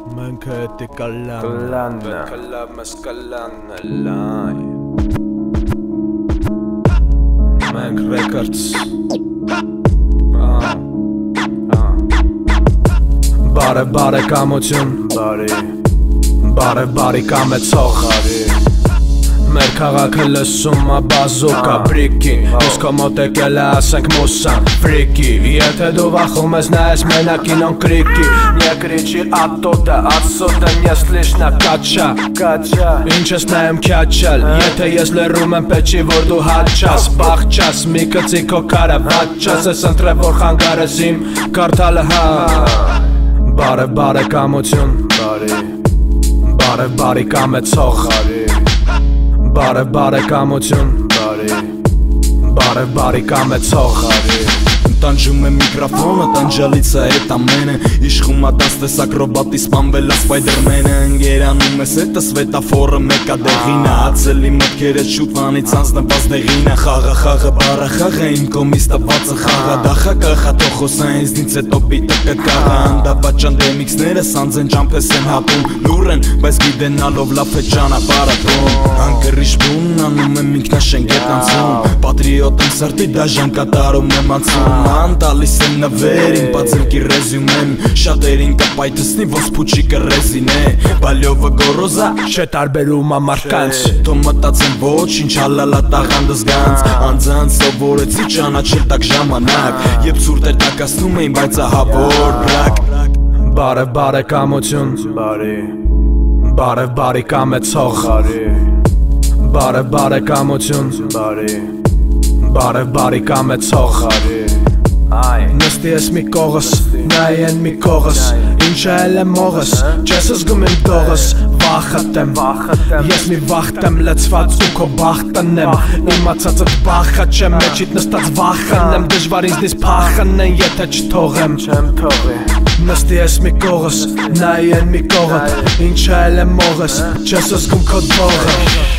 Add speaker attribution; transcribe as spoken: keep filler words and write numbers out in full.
Speaker 1: Մենք հետի կլան Պետք է լավ մեզ կլան լայն Մենք records Բարև բարև կամություն Բարի Բարև բարի կամեցող Մեր քաղաքը լսում ա բազուկա բրիկին Ես քո մոտ եկել է ասենք մուսան ֆրիկի Եթե դու վախում ես նայես մենակին on крики Не кричи оттуда, отсюда не слышно кача Ինչ ես նայում քյաչալ Եթե ես լերում եմ պեչի որ դու հաչաս Բաղչաս մի կծի քո կարավաչաս Ես ընտրեմ որ խանգարես իմ կարդալը հա Բարև բարև կամություն Բարի Բարև բարի կամեցող Բարև բարև կամություն Բարի Բարև բարի կամեցող
Speaker 2: Տանջում է միկրոֆոնը, տանջալից է էտ ամենը Իշխում ա դաստեսակ ռոբատի սպանվել ա սպայդերմենը Ընգերանում ես էտը սվետաֆորը մեկա դեղինը Հացելի մտքեր էտ շուտվանից անձնված դեղինը Խաղը խաղը բարը խաղը իմ կոմից տվածը խաղը Դախա կախա թող խոսա ինձնից հետո պիտը կկաղա Անդապաճան դեմիքսները սանձեն ճամպես են հապում Լուր են, բայց գիտենալով լավ է ճանապարհատում Անկրիշ բուն անում եմ ինքնաշենգետ անցում Պատրիոտ եմ սրտի դաժան կատարում եմ անցում Ման տալիս եմ նվեր, իմ պացելքի ռեզյումեն Շատերին կպայթսնի, ոնց փուչիկը ռեզին է Բալյովը գորոզա,
Speaker 1: չէ տարբերում ա մարդկանց
Speaker 2: Թո մտածեմ ոչ, ինչ հալալա տաղանդս գանց Անձանց սովորեցի ճանաչել տակ ժամանակ Եբ սուրտ էր տակասնում էին, բայց ահավոր բրակ
Speaker 1: Բարև բարև կամություն
Speaker 2: Բարի
Speaker 1: Բարև բարի կամեցող Բարև բարև կամություն
Speaker 2: Բարի
Speaker 1: Բարև բարի կամեցող Նստի ես մի կողս, նայ են մի կողս Ինչ էլ եմ մողս, չես զգում իմ դողս Վախըտ եմ, ես մի վախտ եմ լծված ու քո բախտն եմ Իմացածդ բախը չեմ, մեջիտ նստած վախն եմ Դժվար ինձնից փախն են, եթե չթողեմ Նստի ես մի կողս, նայ են մի կողդ Ինչ էլ եմ մողս, չես զգում քո դողը